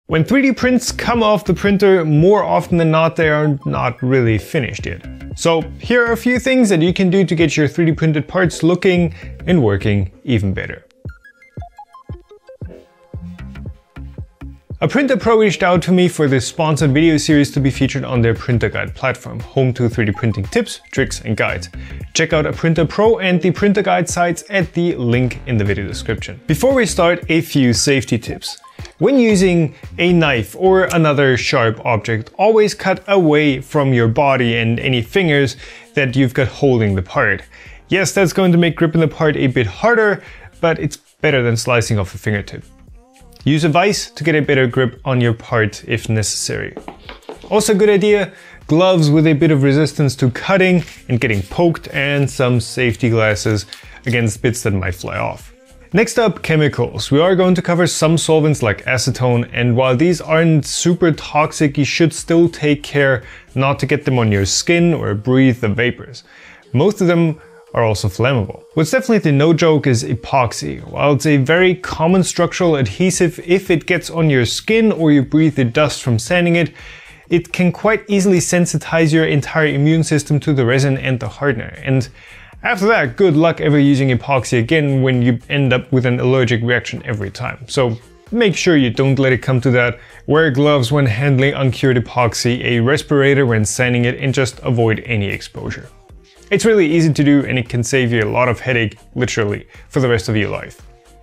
When 3D prints come off the printer, more often than not, they are not really finished yet. So here are a few things that you can do to get your 3D printed parts looking and working even better. A printer pro reached out to me for this sponsored video series to be featured on their printer guide platform, home to 3D printing tips, tricks and guides. Check out a printer pro and the printer guide sites at the link in the video description. Before we start, a few safety tips. When using a knife or another sharp object, always cut away from your body and any fingers that you've got holding the part. Yes, that's going to make gripping the part a bit harder, but it's better than slicing off a fingertip. Use a vise to get a better grip on your part if necessary. Also a good idea, gloves with a bit of resistance to cutting and getting poked, and some safety glasses against bits that might fly off. Next up, chemicals. We are going to cover some solvents like acetone, and while these aren't super toxic, you should still take care not to get them on your skin or breathe the vapors. Most of them are also flammable. What's definitely no joke is epoxy. While it's a very common structural adhesive, if it gets on your skin or you breathe the dust from sanding it, it can quite easily sensitize your entire immune system to the resin and the hardener. And after that, good luck ever using epoxy again when you end up with an allergic reaction every time. So make sure you don't let it come to that. Wear gloves when handling uncured epoxy, a respirator when sanding it, and just avoid any exposure. It's really easy to do and it can save you a lot of headache, literally, for the rest of your life.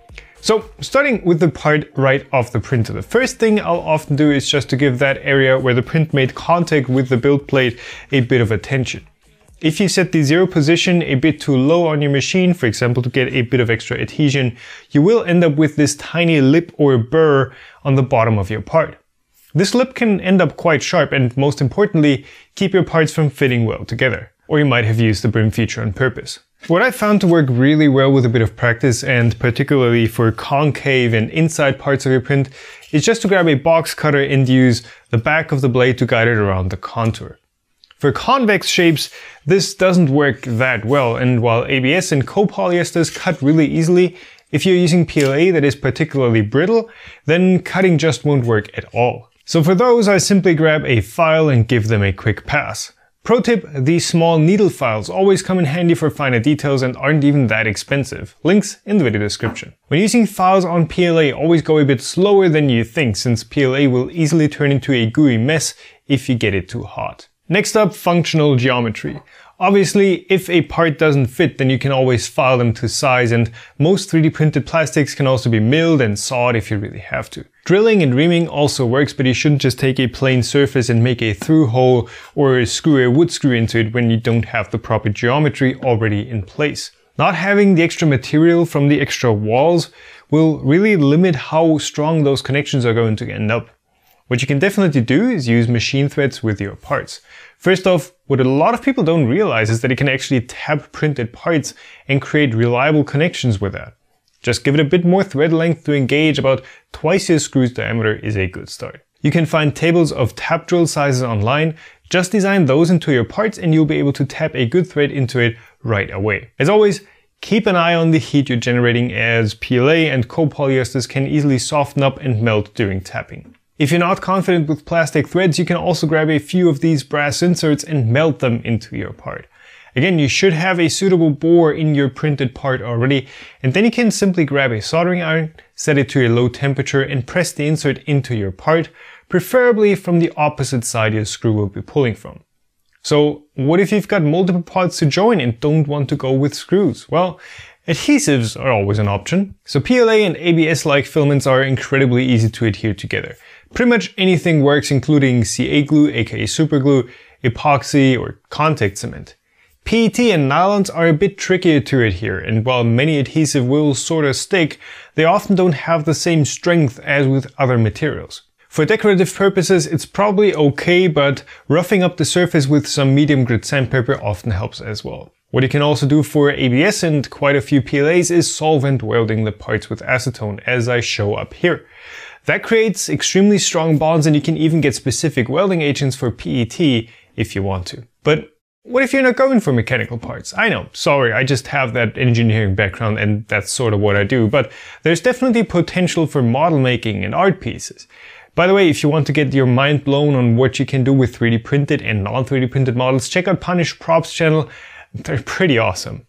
So starting with the part right off the printer, the first thing I'll often do is just to give that area where the print made contact with the build plate a bit of attention. If you set the zero position a bit too low on your machine, for example to get a bit of extra adhesion, you will end up with this tiny lip or burr on the bottom of your part. This lip can end up quite sharp and, most importantly, keep your parts from fitting well together. Or you might have used the brim feature on purpose. What I found to work really well with a bit of practice, and particularly for concave and inside parts of your print, is just to grab a box cutter and use the back of the blade to guide it around the contour. For convex shapes, this doesn't work that well, and while ABS and copolyesters cut really easily, if you're using PLA that is particularly brittle, then cutting just won't work at all. So for those, I simply grab a file and give them a quick pass. Pro tip, these small needle files always come in handy for finer details and aren't even that expensive. Links in the video description. When using files on PLA, always go a bit slower than you think, since PLA will easily turn into a gooey mess if you get it too hot. Next up, functional geometry. Obviously, if a part doesn't fit, then you can always file them to size, and most 3D printed plastics can also be milled and sawed if you really have to. Drilling and reaming also works, but you shouldn't just take a plain surface and make a through hole or screw a wood screw into it when you don't have the proper geometry already in place. Not having the extra material from the extra walls will really limit how strong those connections are going to end up. What you can definitely do is use machine threads with your parts. First off, what a lot of people don't realize is that you can actually tap printed parts and create reliable connections with that. Just give it a bit more thread length to engage. About twice your screw's diameter is a good start. You can find tables of tap drill sizes online. Just design those into your parts and you'll be able to tap a good thread into it right away. As always, keep an eye on the heat you're generating, as PLA and copolyesters can easily soften up and melt during tapping. If you're not confident with plastic threads, you can also grab a few of these brass inserts and melt them into your part. Again, you should have a suitable bore in your printed part already, and then you can simply grab a soldering iron, set it to a low temperature and press the insert into your part, preferably from the opposite side your screw will be pulling from. So what if you've got multiple parts to join and don't want to go with screws? Well, adhesives are always an option. So PLA and ABS-like filaments are incredibly easy to adhere together. Pretty much anything works, including CA glue, aka superglue, epoxy or contact cement. PET and nylons are a bit trickier to adhere, and while many adhesive will sort of stick, they often don't have the same strength as with other materials. For decorative purposes, it's probably okay, but roughing up the surface with some medium grit sandpaper often helps as well. What you can also do for ABS and quite a few PLAs is solvent welding the parts with acetone, as I show up here. That creates extremely strong bonds, and you can even get specific welding agents for PET if you want to. But what if you're not going for mechanical parts? I know, sorry, I just have that engineering background and that's sort of what I do, but there's definitely potential for model making and art pieces. By the way, if you want to get your mind blown on what you can do with 3D printed and non 3D printed models, check out Punish Prop's channel. They're pretty awesome.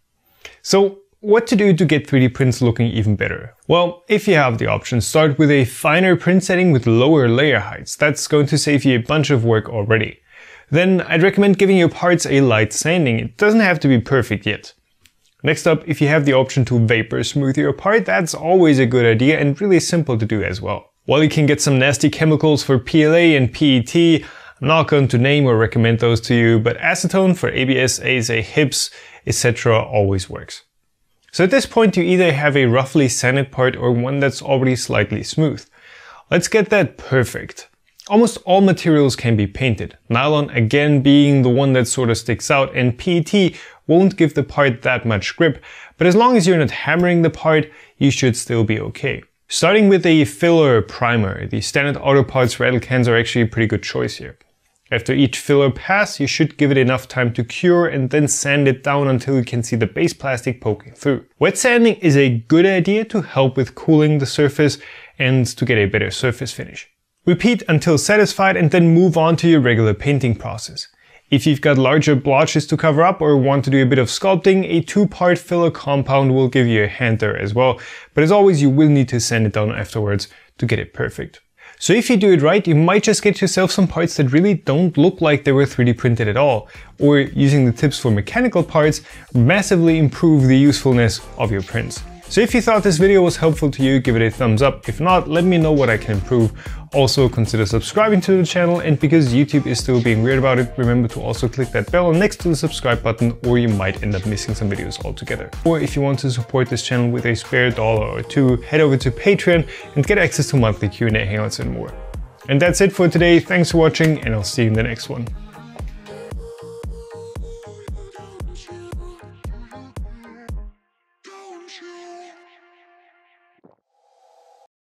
So what to do to get 3D prints looking even better? Well, if you have the option, start with a finer print setting with lower layer heights. That's going to save you a bunch of work already. Then I'd recommend giving your parts a light sanding. It doesn't have to be perfect yet. Next up, if you have the option to vapor smooth your part, that's always a good idea and really simple to do as well. While you can get some nasty chemicals for PLA and PET, I'm not going to name or recommend those to you, but acetone for ABS, ASA, HIPS, etc. always works. So at this point you either have a roughly sanded part or one that's already slightly smooth. Let's get that perfect. Almost all materials can be painted, nylon again being the one that sort of sticks out, and PET won't give the part that much grip, but as long as you're not hammering the part, you should still be okay. Starting with a filler primer, the standard auto parts rattle cans are actually a pretty good choice here. After each filler pass, you should give it enough time to cure and then sand it down until you can see the base plastic poking through. Wet sanding is a good idea to help with cooling the surface and to get a better surface finish. Repeat until satisfied and then move on to your regular painting process. If you've got larger blotches to cover up or want to do a bit of sculpting, a 2-part filler compound will give you a hand there as well, but as always you will need to sand it down afterwards to get it perfect. So if you do it right, you might just get yourself some parts that really don't look like they were 3D printed at all, or using the tips for mechanical parts, massively improve the usefulness of your prints. So if you thought this video was helpful to you, give it a thumbs up. If not, let me know what I can improve. Also consider subscribing to the channel, and because YouTube is still being weird about it, remember to also click that bell next to the subscribe button, or you might end up missing some videos altogether. Or if you want to support this channel with a spare $1 or $2, head over to Patreon and get access to monthly Q&A hangouts and more. And that's it for today. Thanks for watching, and I'll see you in the next one. Don't you